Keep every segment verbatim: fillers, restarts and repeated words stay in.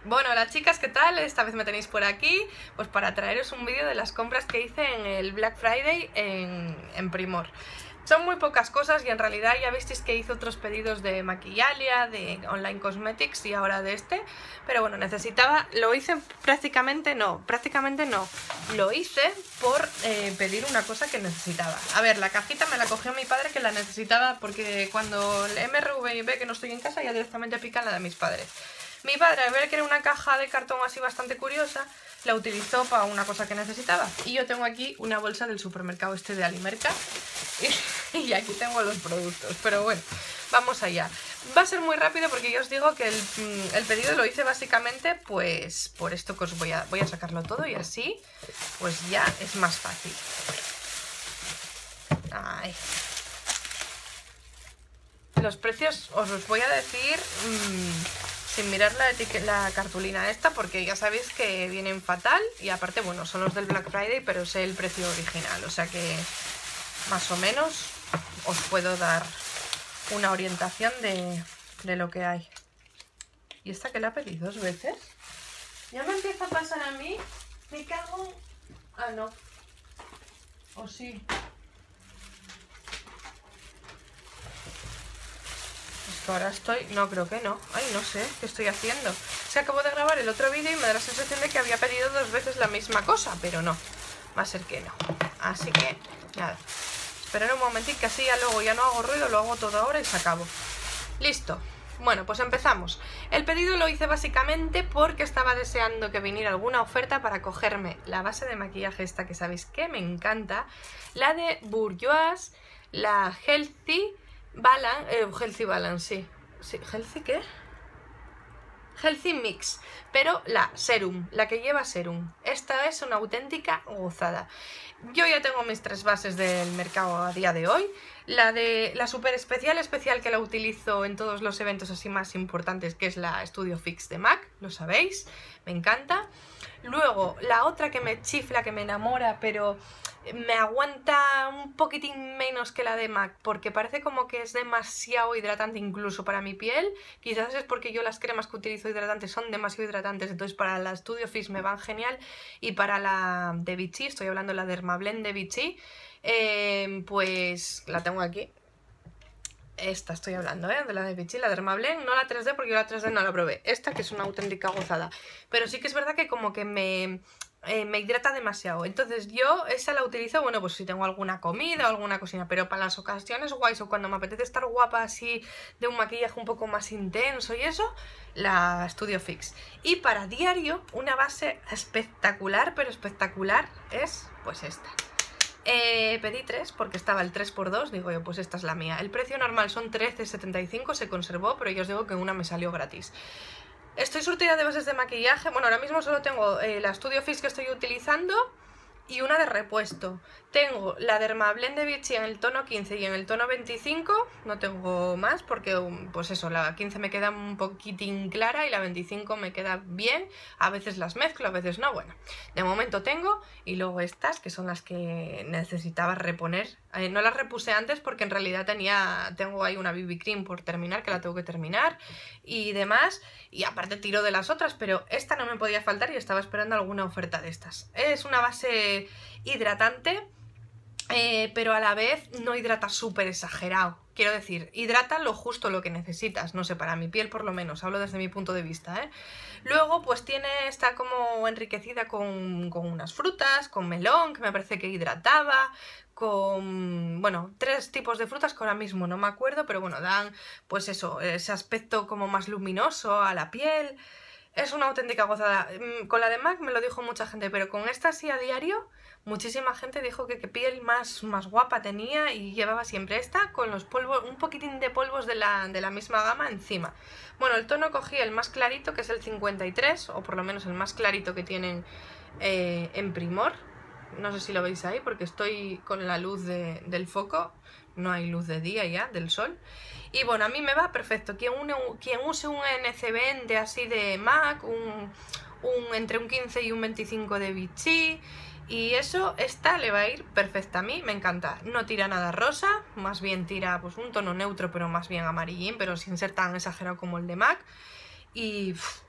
Bueno, hola chicas, ¿qué tal? Esta vez me tenéis por aquí pues para traeros un vídeo de las compras que hice en el Black Friday en, en Primor. Son muy pocas cosas y en realidad ya visteis que hice otros pedidos de Maquillalia, de Online Cosmetics y ahora de este. Pero bueno, necesitaba, lo hice prácticamente no, prácticamente no. Lo hice por eh, pedir una cosa que necesitaba. A ver, la cajita me la cogió mi padre que la necesitaba porque cuando el M R V ve que no estoy en casa ya directamente pican la de mis padres. Mi padre, al ver que era una caja de cartón así bastante curiosa, la utilizó para una cosa que necesitaba. Y yo tengo aquí una bolsa del supermercado este de Alimerca. Y, y aquí tengo los productos. Pero bueno, vamos allá. Va a ser muy rápido porque yo os digo que el, el pedido lo hice básicamente pues por esto que os voy a, voy a sacarlo todo y así pues ya es más fácil. Ay. Los precios os los voy a decir... Mmm, sin mirar la, la cartulina esta porque ya sabéis que vienen fatal y aparte, bueno, son los del Black Friday pero sé el precio original, o sea que más o menos os puedo dar una orientación de, de lo que hay. ¿Y esta que la pedí dos veces? Ya me empieza a pasar a mí, me cago... Ah, no. ¿O sí? Ahora estoy... No, creo que no. Ay, no sé qué estoy haciendo. O sea, acabo de grabar el otro vídeo y me da la sensación de que había pedido dos veces la misma cosa, pero no. Va a ser que no. Así que, nada. Esperar un momentito que así ya luego ya no hago ruido, lo hago todo ahora y se acabó. Listo. Bueno, pues empezamos. El pedido lo hice básicamente porque estaba deseando que viniera alguna oferta para cogerme la base de maquillaje esta que sabéis que me encanta, la de Bourjois, la Healthy Balance, eh, Healthy Balance, sí. sí. ¿Healthy qué? Healthy Mix, pero la Serum, la que lleva Serum. Esta es una auténtica gozada. Yo ya tengo mis tres bases del mercado a día de hoy. La de la super especial, especial que la utilizo en todos los eventos así más importantes, que es la Studio Fix de MAC, lo sabéis, me encanta. Luego, la otra que me chifla, que me enamora, pero me aguanta un poquitín menos que la de MAC, porque parece como que es demasiado hidratante incluso para mi piel. Quizás es porque yo las cremas que utilizo hidratantes son demasiado hidratantes, entonces para la Studio Fix me van genial. Y para la de Vichy, estoy hablando de la Dermablend de Vichy, eh, pues la tengo aquí. Esta estoy hablando, ¿eh? De la de Vichy, la Dermablend, no la tres D porque yo la tres D no la probé. Esta que es una auténtica gozada. Pero sí que es verdad que como que me... Eh, me hidrata demasiado, entonces yo esa la utilizo, bueno, pues si tengo alguna comida o alguna cocina, pero para las ocasiones guays o cuando me apetece estar guapa así de un maquillaje un poco más intenso y eso, la Studio Fix. Y para diario, una base espectacular, pero espectacular es pues esta. Eh, pedí tres porque estaba el tres por dos, digo yo, pues esta es la mía. El precio normal son trece setenta y cinco, se conservó, pero yo os digo que una me salió gratis. Estoy surtida de bases de maquillaje, bueno, ahora mismo solo tengo eh, la Studio Fix que estoy utilizando y una de repuesto. Tengo la Dermablend de Vichy en el tono quince y en el tono veinticinco, no tengo más porque, pues eso, la quince me queda un poquitín clara y la veinticinco me queda bien, a veces las mezclo, a veces no, bueno, de momento tengo, y luego estas que son las que necesitaba reponer, eh, no las repuse antes porque en realidad tenía, tengo ahí una B B Cream por terminar, que la tengo que terminar y demás, y aparte tiro de las otras, pero esta no me podía faltar y estaba esperando alguna oferta de estas. Es una base hidratante, eh, pero a la vez no hidrata súper exagerado. Quiero decir, hidrata lo justo, lo que necesitas, no sé, para mi piel por lo menos, hablo desde mi punto de vista, ¿eh? Luego pues tiene, está como enriquecida con, con unas frutas, con melón, que me parece que hidrataba, con, bueno, tres tipos de frutas que ahora mismo no me acuerdo, pero bueno, dan pues eso, ese aspecto como más luminoso a la piel. Es una auténtica gozada. Con la de MAC me lo dijo mucha gente, pero con esta sí a diario, muchísima gente dijo que qué piel más, más guapa tenía y llevaba siempre esta con los polvos, un poquitín de polvos de la, de la misma gama encima. Bueno, el tono cogí el más clarito, que es el cincuenta y tres, o por lo menos el más clarito que tienen eh, en Primor. No sé si lo veis ahí porque estoy con la luz de, del foco, no hay luz de día ya, del sol. Y bueno, a mí me va perfecto. Quien, une, quien use un N C B de así de MAC, un, un, entre un quince y un veinticinco de Vichy, y eso, esta le va a ir perfecta. A mí me encanta. No tira nada rosa, más bien tira pues un tono neutro, pero más bien amarillín, pero sin ser tan exagerado como el de MAC. Y pff,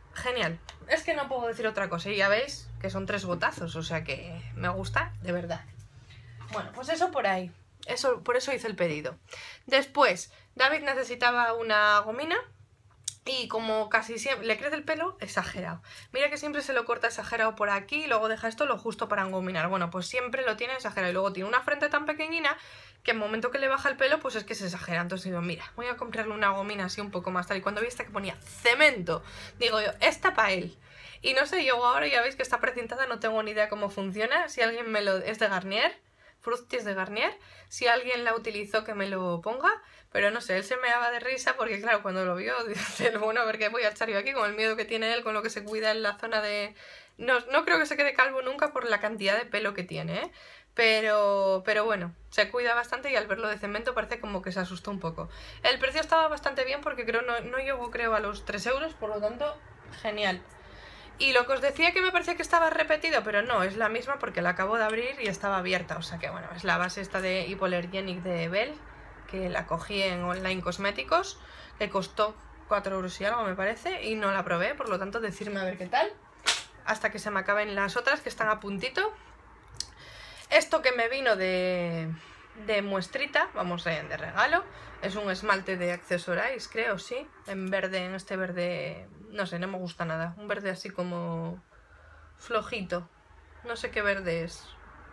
genial. Es que no puedo decir otra cosa. Y ya veis que son tres gotazos, o sea que me gusta de verdad. Bueno, pues eso por ahí. Eso, por eso hice el pedido. Después, David necesitaba una gomina. Y como casi siempre le crece el pelo, exagerado. Mira que siempre se lo corta exagerado por aquí y luego deja esto lo justo para engominar. Bueno, pues siempre lo tiene exagerado. Y luego tiene una frente tan pequeñina que en el momento que le baja el pelo, pues es que se exagera. Entonces digo, mira, voy a comprarle una gomina así un poco más tal. Y cuando vi esta que ponía cemento, digo yo, esta para él. Y no sé, yo ahora ya veis que está precintada, no tengo ni idea cómo funciona. Si alguien me lo... es de Garnier, Fructis de Garnier. Si alguien la utilizó, que me lo ponga. Pero no sé, él se me daba de risa porque claro, cuando lo vio, dice, bueno, a ver qué voy a echar yo aquí con el miedo que tiene él, con lo que se cuida en la zona de... No, no creo que se quede calvo nunca por la cantidad de pelo que tiene, ¿eh? Pero, pero bueno, se cuida bastante y al verlo de cemento parece como que se asustó un poco. El precio estaba bastante bien porque creo no, no llegó creo a los tres euros, por lo tanto, genial. Y lo que os decía que me parecía que estaba repetido, pero no, es la misma porque la acabo de abrir y estaba abierta. O sea que bueno, es la base esta de Hypoallergenic de Bell, que la cogí en Online Cosméticos, que costó cuatro euros y algo me parece, y no la probé, por lo tanto decirme a ver qué tal, hasta que se me acaben las otras que están a puntito. Esto que me vino de, de muestrita, vamos, de, de regalo, es un esmalte de Accessorize, creo, sí, en verde, en este verde, no sé, no me gusta nada, un verde así como flojito, no sé qué verde es.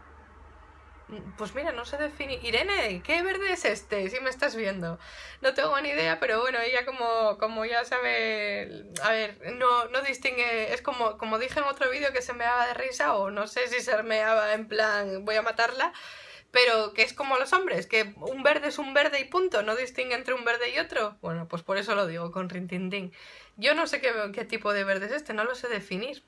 Pues mira, no sé definir... Irene, ¿qué verde es este? Si me estás viendo. No tengo ni idea, pero bueno, ella como, como ya sabe... A ver, no, no distingue... Es como, como dije en otro vídeo que se me daba de risa, o no sé si se me daba en plan voy a matarla, pero que es como los hombres, que un verde es un verde y punto, no distingue entre un verde y otro. Bueno, pues por eso lo digo con rintintín. Yo no sé qué, qué tipo de verde es este, no lo sé definir.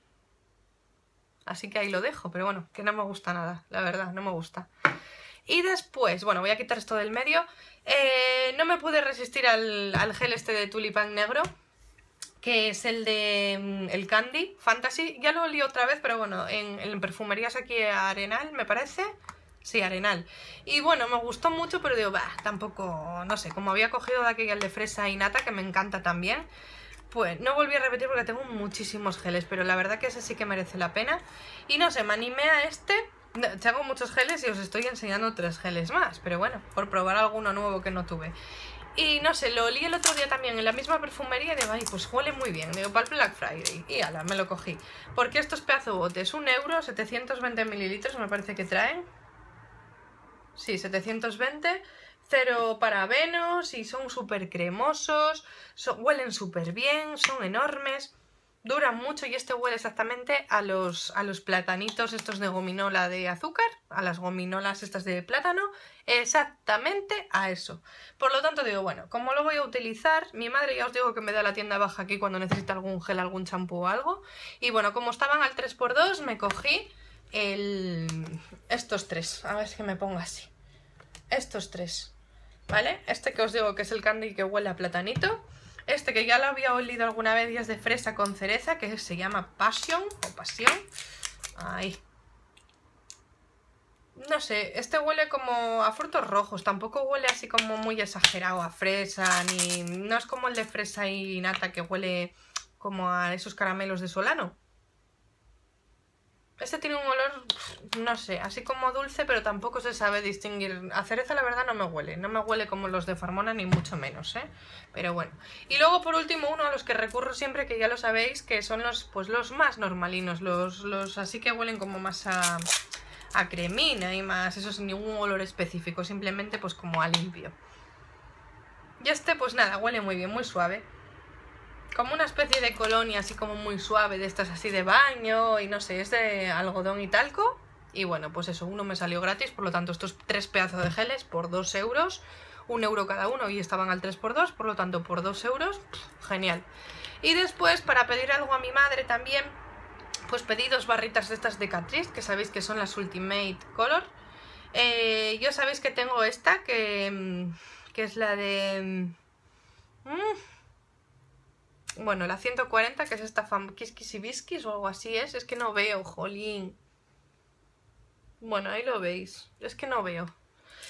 Así que ahí lo dejo, pero bueno, que no me gusta nada, la verdad, no me gusta. Y después, bueno, voy a quitar esto del medio. Eh, no me pude resistir al, al gel este de tulipán negro, que es el de el Candy Fantasy. Ya lo olí otra vez, pero bueno, en, en perfumerías aquí Arenal, me parece. Sí, Arenal. Y bueno, me gustó mucho, pero digo, bah, tampoco, no sé, como había cogido de aquella el de fresa y nata, que me encanta también. Pues no volví a repetir porque tengo muchísimos geles, pero la verdad que ese sí que merece la pena. Y no sé, me animé a este. Tengo muchos geles y os estoy enseñando tres geles más, pero bueno, por probar alguno nuevo que no tuve. Y no sé, lo olí el otro día también en la misma perfumería y digo, ay, pues huele muy bien. Digo, para el Black Friday. Y ala, me lo cogí. Porque estos pedazos botes, un euro, setecientos veinte mililitros me parece que traen. Sí, setecientos veinte. Cero parabenos y son súper cremosos, son, huelen súper bien, son enormes, duran mucho y este huele exactamente a los, a los platanitos estos de gominola de azúcar, a las gominolas estas de plátano, exactamente a eso. Por lo tanto digo, bueno, como lo voy a utilizar, mi madre ya os digo que me da la tienda baja aquí cuando necesita algún gel, algún champú o algo, y bueno, como estaban al tres por dos me cogí el... estos tres, a ver si me pongo así, estos tres. ¿Vale? Este que os digo que es el Candy que huele a platanito. Este que ya lo había olido alguna vez y es de fresa con cereza, que se llama Passion o Pasión. Ahí. No sé, este huele como a frutos rojos, tampoco huele así como muy exagerado a fresa, ni... No es como el de fresa y nata que huele como a esos caramelos de Solano. Este tiene un olor, no sé, así como dulce, pero tampoco se sabe distinguir. A cereza la verdad no me huele, no me huele como los de Farmona ni mucho menos, ¿eh? Pero bueno. Y luego por último uno a los que recurro siempre, que ya lo sabéis, que son los, pues los más normalinos, los, los así que huelen como más a, a cremina y más, eso sin ningún olor específico, simplemente pues como a limpio. Y este pues nada, huele muy bien, muy suave. Como una especie de colonia así como muy suave, de estas así de baño y no sé, es de algodón y talco. Y bueno, pues eso, uno me salió gratis, por lo tanto estos tres pedazos de geles por dos euros, un euro cada uno y estaban al tres por dos, por lo tanto por dos euros, genial. Y después para pedir algo a mi madre también, pues pedí dos barritas de estas de Catrice, que sabéis que son las Ultimate Color. Eh, yo sabéis que tengo esta, que, que es la de... Mmm, Bueno, la ciento cuarenta, que es esta fam Kiss Kiss y Biscuits o algo así es. Es que no veo, jolín. Bueno, ahí lo veis. Es que no veo.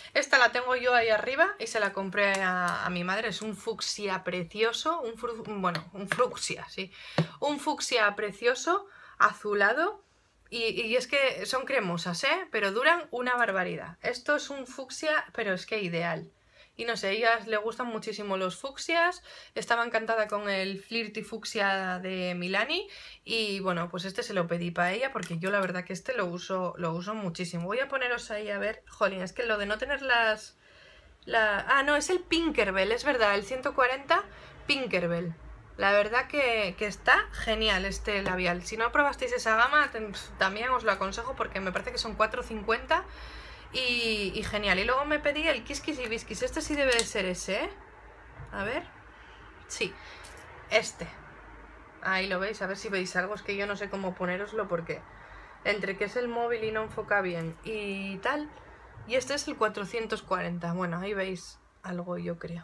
Esta la tengo yo ahí arriba y se la compré a, a mi madre. Es un fucsia precioso, un fru, bueno, un fucsia, sí. Un fucsia precioso, azulado. Y, y es que son cremosas, ¿eh? Pero duran una barbaridad. Esto es un fucsia, pero es que ideal. Y no sé, a ellas le gustan muchísimo los fucsias. Estaba encantada con el Flirty Fucsia de Milani. Y bueno, pues este se lo pedí para ella porque yo la verdad que este lo uso, lo uso muchísimo. Voy a poneros ahí a ver. Jolín, es que lo de no tener las... La... Ah, no, es el Pinkerbell, es verdad, el ciento cuarenta Pinkerbell. La verdad que, que está genial este labial. Si no probasteis esa gama, también os lo aconsejo porque me parece que son cuatro cincuenta. Y, y genial. Y luego me pedí el Kiss Kiss y Biscuits. Este sí debe de ser ese, ¿eh? A ver. Sí, este. Ahí lo veis, a ver si veis algo. Es que yo no sé cómo ponéroslo porque entre que es el móvil y no enfoca bien y tal. Y este es el cuatrocientos cuarenta. Bueno, ahí veis algo, yo creo.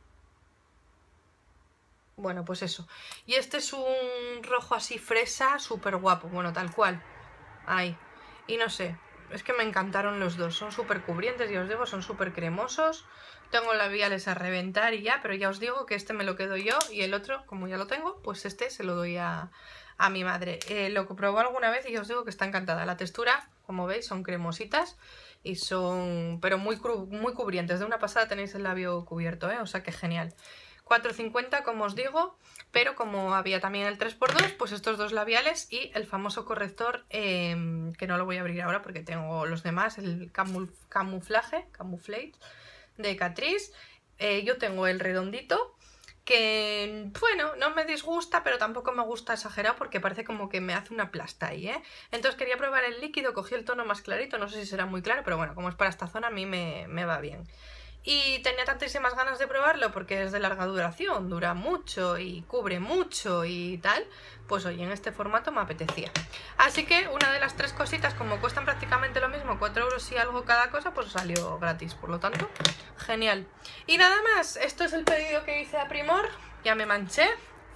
Bueno, pues eso. Y este es un rojo así fresa, súper guapo. Bueno, tal cual. Ahí. Y no sé. Es que me encantaron los dos, son súper cubrientes, ya os digo, son súper cremosos. Tengo labiales a reventar y ya, pero ya os digo que este me lo quedo yo y el otro, como ya lo tengo, pues este se lo doy a, a mi madre. Eh, lo probó alguna vez y ya os digo que está encantada. La textura, como veis, son cremositas y son, pero muy, muy cubrientes. De una pasada tenéis el labio cubierto, ¿eh? O sea que genial. cuatro cincuenta, como os digo, pero como había también el tres por dos, pues estos dos labiales y el famoso corrector, eh, que no lo voy a abrir ahora porque tengo los demás, el camuf camuflaje, camouflage de Catrice. Eh, yo tengo el redondito, que bueno, no me disgusta, pero tampoco me gusta exagerado porque parece como que me hace una plasta ahí, ¿eh? Entonces quería probar el líquido, cogí el tono más clarito, no sé si será muy claro, pero bueno, como es para esta zona a mí me, me va bien. Y tenía tantísimas ganas de probarlo porque es de larga duración, dura mucho y cubre mucho y tal. Pues oye, en este formato me apetecía. Así que una de las tres cositas, como cuestan prácticamente lo mismo, cuatro euros y algo cada cosa, pues salió gratis. Por lo tanto, genial. Y nada más, esto es el pedido que hice a Primor. Ya me manché.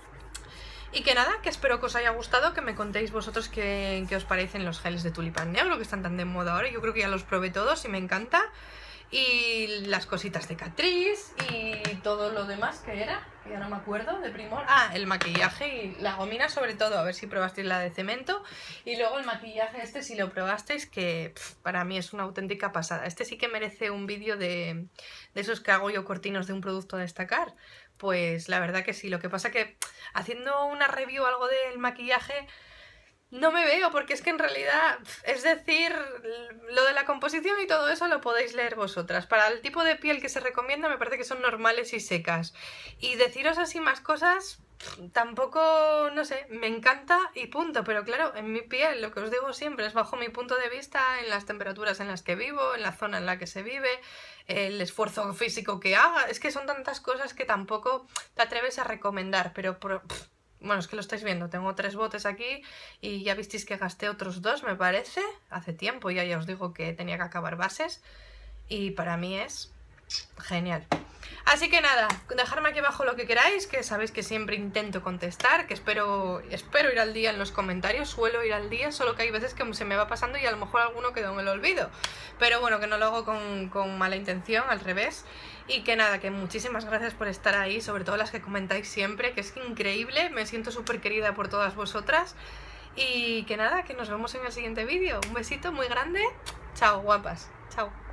Y que nada, que espero que os haya gustado, que me contéis vosotros qué, qué os parecen los geles de tulipán negro, que están tan de moda ahora. Yo creo que ya los probé todos y me encanta. Y las cositas de Catrice y todo lo demás que era, que ya no me acuerdo, de Primor. Ah, el maquillaje y la gomina sobre todo, a ver si probasteis la de cemento. Y luego el maquillaje este si lo probasteis, que pff, para mí es una auténtica pasada. Este sí que merece un vídeo de, de esos que hago yo cortinos de un producto a destacar. Pues la verdad que sí, lo que pasa que haciendo una review o algo del maquillaje... No me veo, porque es que en realidad, es decir, lo de la composición y todo eso lo podéis leer vosotras. Para el tipo de piel que se recomienda me parece que son normales y secas. Y deciros así más cosas, tampoco, no sé, me encanta y punto. Pero claro, en mi piel, lo que os digo siempre, es bajo mi punto de vista, en las temperaturas en las que vivo, en la zona en la que se vive, el esfuerzo físico que haga. Es que son tantas cosas que tampoco te atreves a recomendar, pero... Por, bueno, es que lo estáis viendo, tengo tres botes aquí y ya visteis que gasté otros dos, me parece, hace tiempo, ya ya os digo que tenía que acabar bases y para mí es genial. Así que nada, dejadme aquí abajo lo que queráis, que sabéis que siempre intento contestar, que espero, espero ir al día en los comentarios, suelo ir al día, solo que hay veces que se me va pasando y a lo mejor alguno quedó en el olvido. Pero bueno, que no lo hago con, con mala intención, al revés. Y que nada, que muchísimas gracias por estar ahí, sobre todo las que comentáis siempre, que es increíble, me siento súper querida por todas vosotras. Y que nada, que nos vemos en el siguiente vídeo. Un besito muy grande, chao guapas, chao.